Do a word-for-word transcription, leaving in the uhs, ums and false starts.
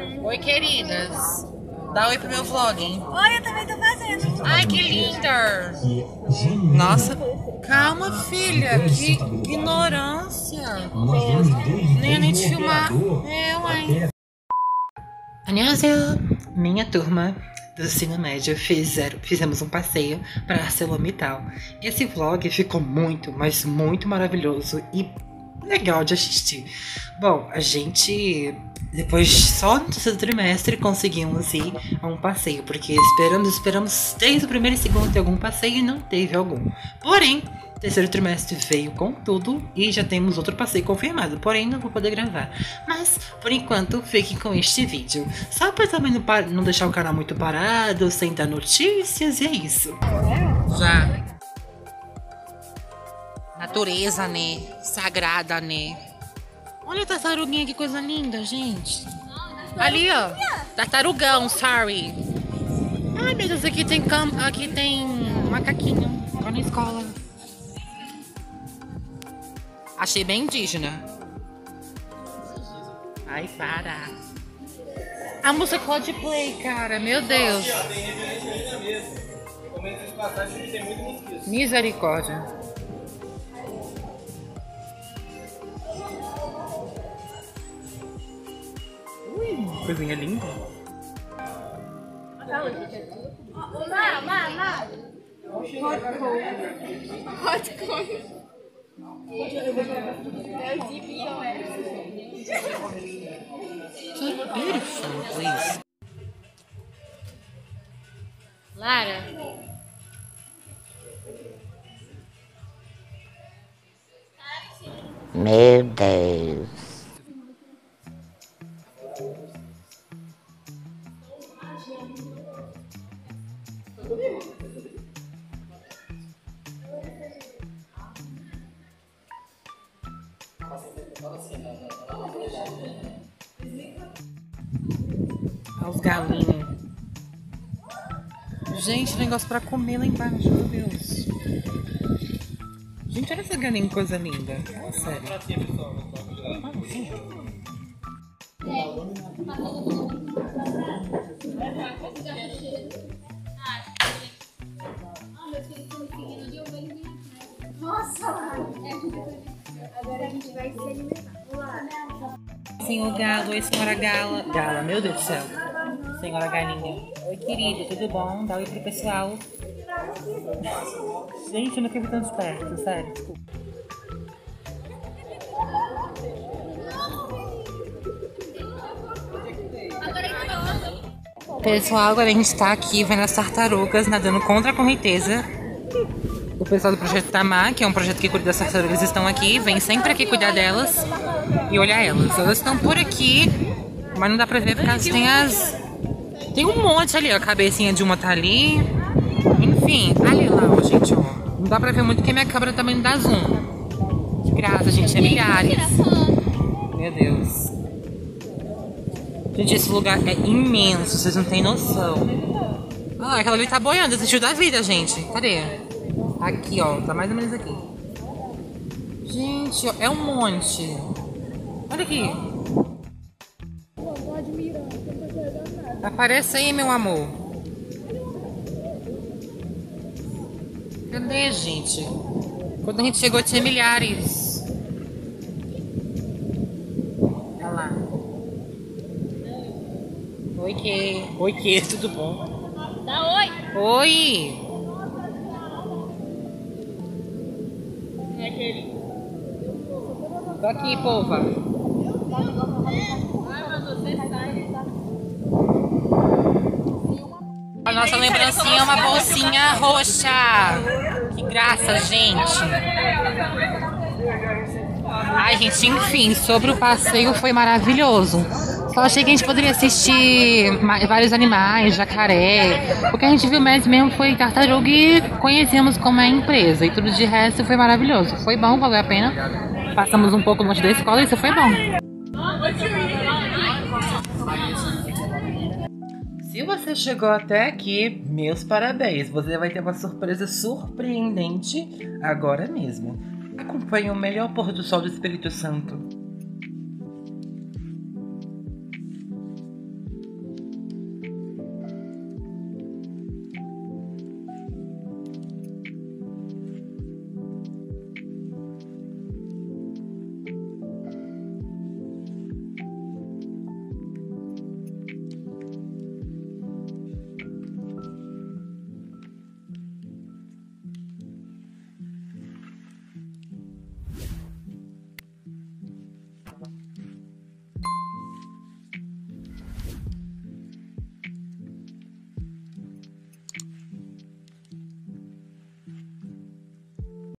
Oi, queridas. Dá oi pro meu vlog. Oi, eu também tô fazendo. Ai, que linda. Nossa. Calma, filha. Que ignorância. Nem ia nem te filmar. Eu, hein. Annyeonghaseyo. Minha turma do ensino médio fizeram, fizemos um passeio para ArcelorMittal. Esse vlog ficou muito, mas muito maravilhoso e legal de assistir. Bom, a gente, depois só no terceiro trimestre, conseguimos ir a um passeio, porque esperamos, esperamos desde o primeiro e segundo ter algum passeio e não teve algum. Porém, o terceiro trimestre veio com tudo e já temos outro passeio confirmado, porém não vou poder gravar. Mas, por enquanto, fiquem com este vídeo. Só para também não, não deixar o canal muito parado, sem dar notícias, e é isso. Já. Natureza, né? Sagrada, né? Olha a tartaruguinha, que coisa linda, gente. Ali, ó. Tartarugão, sorry. Ai, meu Deus, aqui tem cam... aqui tem macaquinho. Lá na escola. Achei bem indígena. Ai, para. A música Coldplay, cara. Meu Deus. Misericórdia. Ui, coisinha linda. Má, má, má. Hot cone. Hot cone. So beautiful, please. Lara. Meu Deus. Olha os galinhos. Gente, negócio pra comer lá embaixo, meu Deus. Gente, olha essa galinha, que coisa linda. É sério. Ah, sim. Nossa, agora a gente vai se alimentar. Senhor Galo, oi, senhora Gala. Gala, meu Deus do céu. Senhora Galinha. Oi, querida, tudo bom? Dá oi pro pessoal. Gente, eu nunca vi tanto perto, sério, desculpa. Pessoal, agora a gente tá aqui vendo as tartarugas nadando contra a correnteza. O pessoal do Projeto Tamar, que é um projeto que cuida das tartarugas, estão aqui. Vem sempre aqui cuidar delas e olhar elas. Elas estão por aqui, mas não dá pra ver porque tem as... Tem um monte ali, ó. A cabecinha de uma tá ali. Enfim, ali lá, ó, gente, ó. Não dá pra ver muito porque minha câmera também não dá zoom. De graça, gente, é milhares. Meu Deus. Gente, esse lugar é imenso, vocês não têm noção. Ah, aquela ali tá boiando, desistiu da vida, gente. Cadê? Aqui, ó, tá mais ou menos aqui. Gente, ó, é um monte. Olha aqui. Aparece aí, meu amor. Cadê, gente? Quando a gente chegou tinha milhares. Olha lá. Oi, que? Oi, que? Tudo bom? Dá oi. Oi. É aquele. Tô aqui, pova. A nossa lembrancinha é uma bolsinha roxa. Que graça, gente. Ai, gente, enfim, sobre o passeio foi maravilhoso. Só achei que a gente poderia assistir vários animais, jacaré. O que a gente viu mais mesmo foi tartaruga e conhecemos como é a empresa. E tudo de resto foi maravilhoso. Foi bom, valeu a pena. Passamos um pouco longe da escola e isso foi bom. Se você chegou até aqui, meus parabéns. Você vai ter uma surpresa surpreendente agora mesmo. Acompanhe o melhor pôr do sol do Espírito Santo.